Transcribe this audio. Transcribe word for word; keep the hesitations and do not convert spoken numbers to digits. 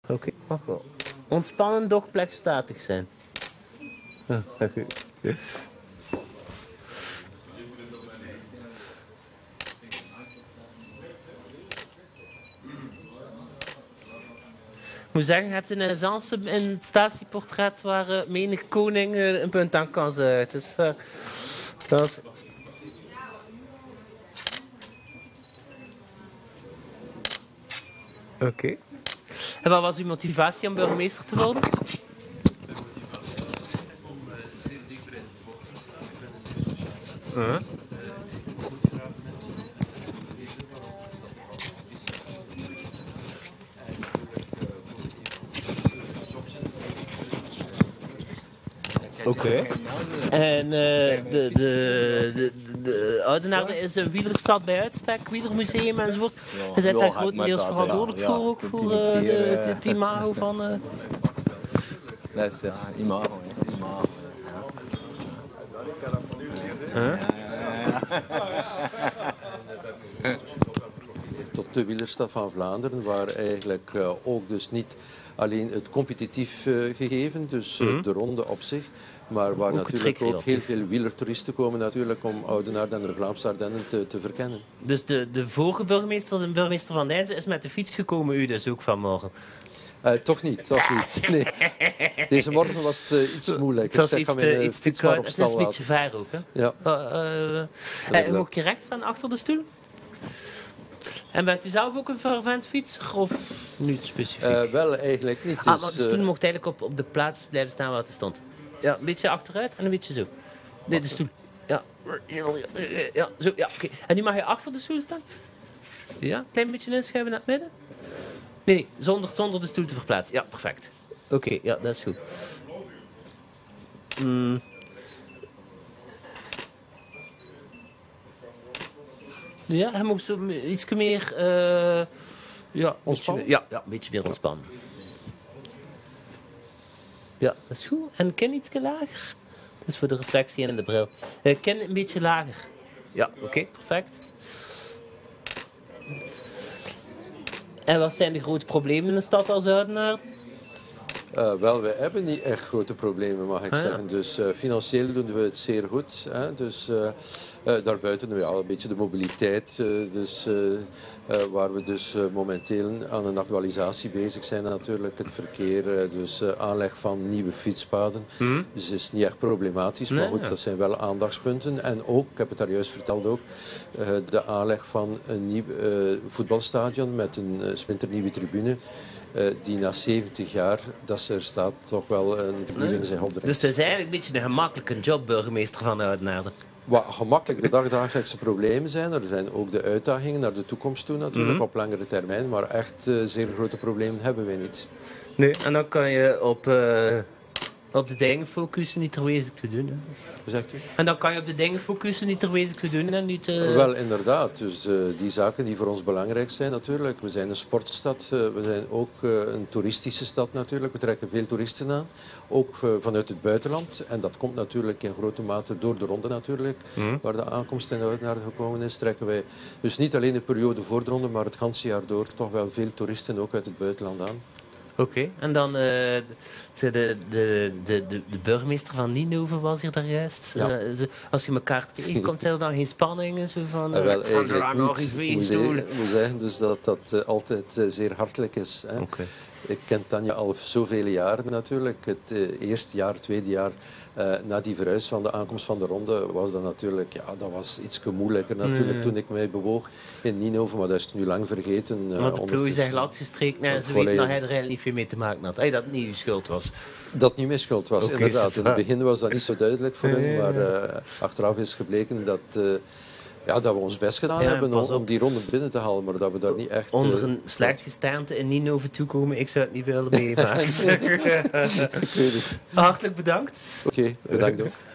Oké, okay, mag wel. Ontspannen, doch plekstatig zijn. Ik moet zeggen, je hebt een essence in het statieportret waar uh, menig koning uh, een punt aan kan zijn. Het is, uh, dat is... Oké. Okay. En wat was uw motivatie om burgemeester te worden? Uh-huh. Oké. Okay. En uh, de, de, de, de Oudenaarde is een wielerstad bij uitstek, wielermuseum enzovoort. Je bent daar grotendeels verantwoordelijk voor, ook voor uh, de, het imago van... Uh... Dat is ja, imago. imago. Huh? Tot de wielerstad van Vlaanderen, waar eigenlijk uh, ook dus niet alleen het competitief uh, gegeven, dus uh, mm-hmm. de ronde op zich, maar waar ook natuurlijk ook heel veel wielertoeristen komen natuurlijk om Oudenaarde en de Vlaamse Ardennen te, te verkennen. Dus de, de vorige burgemeester, de burgemeester van Deinzen, is met de fiets gekomen, u dus ook vanmorgen? Uh, toch niet, toch niet. Nee. Deze morgen was het uh, iets moeilijker. Het was iets, te, iets te koud. Het is een beetje ver ook, hè? Ja. Uh, uh, uh, mocht je recht staan achter de stoel? En bent u zelf ook een fervent fietser of niet specifiek? Uh, wel, eigenlijk niet. Ah, maar de stoel uh... mocht eigenlijk op, op de plaats blijven staan waar het stond. Ja, een beetje achteruit en een beetje zo. Nee, de stoel. Ja, ja zo, ja, oké. Okay. En nu mag je achter de stoel staan? Ja, een klein beetje inschuiven naar het midden? Nee, nee, zonder, zonder de stoel te verplaatsen. Ja, perfect. Oké, okay, ja, dat is goed. Mm. Ja, hij moet zo iets meer... Uh, ja, ontspannen? Ja, ja, een beetje meer ontspannen. Ja, dat is goed. En kin iets lager. Dat is voor de reflectie en de bril. Uh, kin een beetje lager. Ja, oké, okay, perfect. En wat zijn de grote problemen in de stad als Oudenaarde? Uh, wel, wij hebben niet echt grote problemen, mag ik ah, zeggen. Ja. Dus uh, financieel doen we het zeer goed. Hè? Dus uh, uh, daarbuiten ja, een beetje de mobiliteit. Uh, dus, uh, uh, waar we dus uh, momenteel aan een actualisatie bezig zijn natuurlijk. Het verkeer, uh, dus uh, aanleg van nieuwe fietspaden. Mm-hmm. Dus het is niet echt problematisch, nee, maar goed, ja. dat zijn wel aandachtspunten. En ook, ik heb het daar juist verteld ook, uh, de aanleg van een nieuw uh, voetbalstadion met een uh, splinternieuwe tribune. Uh, die na zeventig jaar dat ze er staat toch wel een vernieuwing zijn opdracht. Dus het is eigenlijk een beetje een gemakkelijke job, burgemeester van Oudenaarde. Wat gemakkelijk de dagdagelijkse problemen zijn. Er zijn ook de uitdagingen naar de toekomst toe natuurlijk, mm-hmm. op langere termijn. Maar echt uh, zeer grote problemen hebben wij niet. Nee, en dan kan je op... Uh... Op de dingen focussen, niet er wezenlijk te doen. Hè. Hoe zegt u? En dan kan je op de dingen focussen, niet er wezenlijk te doen. En niet, uh... Wel, inderdaad. Dus uh, die zaken die voor ons belangrijk zijn natuurlijk. We zijn een sportstad, uh, we zijn ook uh, een toeristische stad natuurlijk. We trekken veel toeristen aan, ook uh, vanuit het buitenland. En dat komt natuurlijk in grote mate door de ronde natuurlijk. Mm. Waar de aankomst in Oudenaarde gekomen is, trekken wij dus niet alleen de periode voor de ronde, maar het hele jaar door toch wel veel toeristen ook uit het buitenland aan. Oké, okay. En dan uh, de, de, de, de, de burgemeester van Ninove was hier daar juist. Ja. Uh, als je elkaar tegenkomt, zijn er dan geen spanningen? Zo van, uh, uh, wel, eigenlijk niet. Ik moet zeggen dus dat dat uh, altijd uh, zeer hartelijk is. Hè. Okay. Ik ken Tanja al zoveel jaren natuurlijk. Het uh, eerste jaar, het tweede jaar uh, na die verhuis van de aankomst van de ronde was dat natuurlijk, ja, dat was iets moeilijker natuurlijk mm. toen ik mij bewoog in Ninove, maar dat is nu lang vergeten. Uh, Want de plooi zijn glad gestreken en ze weten dat hij er eigenlijk niet veel mee te maken had. Hey, dat het niet uw schuld was. Dat niet mijn schuld was, okay, inderdaad. In het begin was dat niet zo duidelijk voor hen, maar uh, achteraf is gebleken dat... Uh, Ja, dat we ons best gedaan ja, hebben om, om die ronde binnen te halen, maar dat we daar niet echt... Onder een slecht gestaante in Ninove toekomen, ik zou het niet willen meemaken. Ik weet het. Hartelijk bedankt. Oké, okay, bedankt ook.